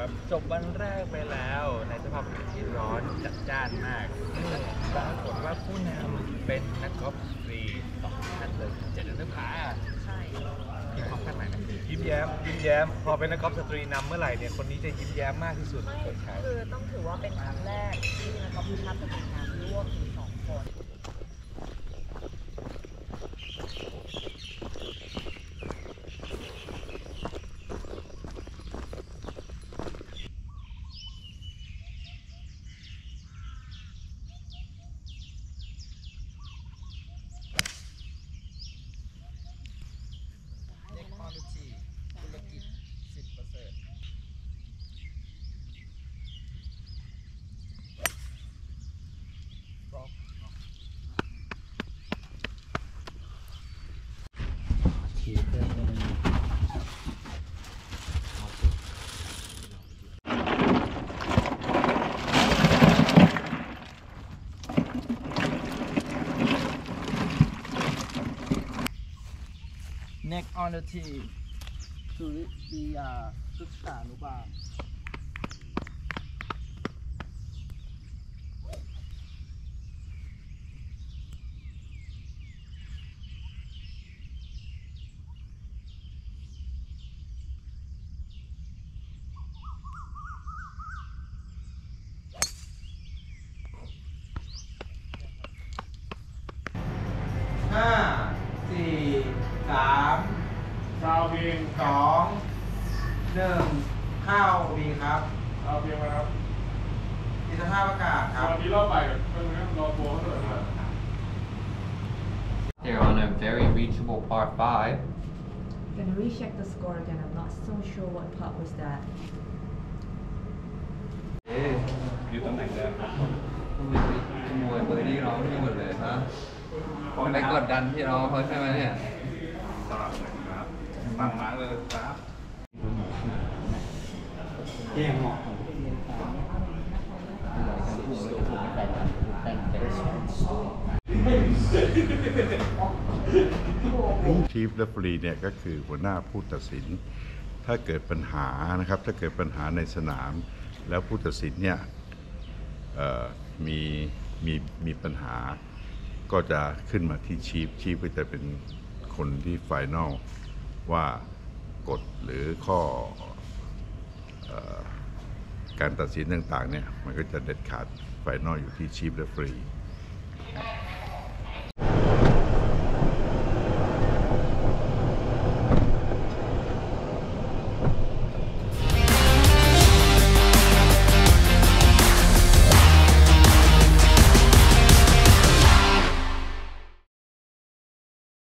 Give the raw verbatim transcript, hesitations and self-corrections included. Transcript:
จบวันแรกไปแล้วในสภาพอากาศที่ร้อนจัดจ้านมากปรากฏว่าผู้นำเป็นนักกอล์ฟฟรีสองท่านเลยเจ็ดอันดับขาใช่มีความคาดหมายไหมยิ้มแย้มยิ้มแย้มพอเป็นนักกอล์ฟสตรีนำเมื่อไหร่เนี่ยคนนี้จะยิ้มแย้มมากที่สุดไม่คือต้องถือว่าเป็นครั้งแรกที่นักกอล์ฟทีมชาติเป็นน้ำร่วมถึงสองคน Next on the tee สุริปียาศึกษานุบาลห้าสี่สามซาวเพลงสองหนึ่งเข้าดีครับซาวเพลงมาครับมีสภาพอากาศครับตอนนี้เราไปกับเพื่อนๆรอตัวเขาเถิดนะ They're on a very reachable par five. Gonna recheck the score again. I'm not so sure what putt was that. เอ๊ะอยู่ตำแหน่งเดิมทำไมไปขโมยเบอร์ดี้น้องที่หมดเลยฮะไปกดดันที่น้องเขาใช่ไหมเนี่ยสลับนะครับฟังมาเลยครับแย่งหมอกชีฟเรฟเฟอรีเนี่ยก็คือหัวหน้าผู้ตัดสินถ้าเกิดปัญหานะครับถ้าเกิดปัญหาในสนามแล้วผู้ตัดสินเนี่ยมีมีมีปัญหาก็จะขึ้นมาที่ชีฟชีฟก็จะเป็นคนที่ไฟนอลว่ากฎหรือข้อเอ่อการตัดสินต่างๆเนี่ยมันก็จะเด็ดขาดไฟนอลอยู่ที่ชีฟเรฟเฟอรี